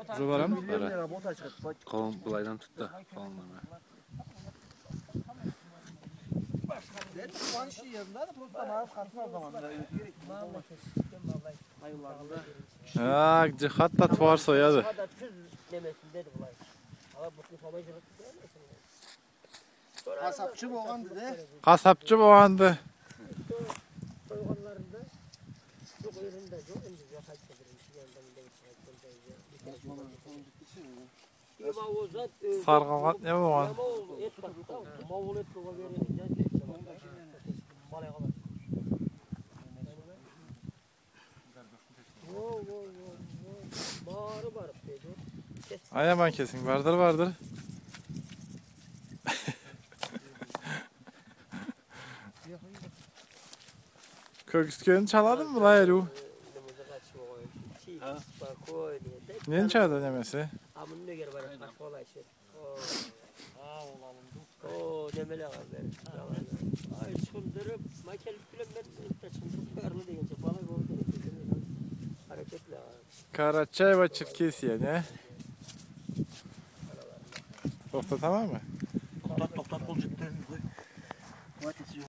Zıvaram mı? Ara. Bota Kavun bulaydan tuttu. Kavunlarına. Cihat da tuvar soyadı. Kasapçı boğandı de. Kasapçı boğandı. Sarğavat ne boğan? Ayaman kesin vardır. Köküsköyünü çaladın mı la Eru? Neyin çaldı demesi? Demeli abi. Ay çıldırıp makel bile ben çıldırıp karlı deyince balık oldu. Hareketli abi. Karaçay ve Çirkesiye ne? Tokta tamam mı? Toplat kol cidden.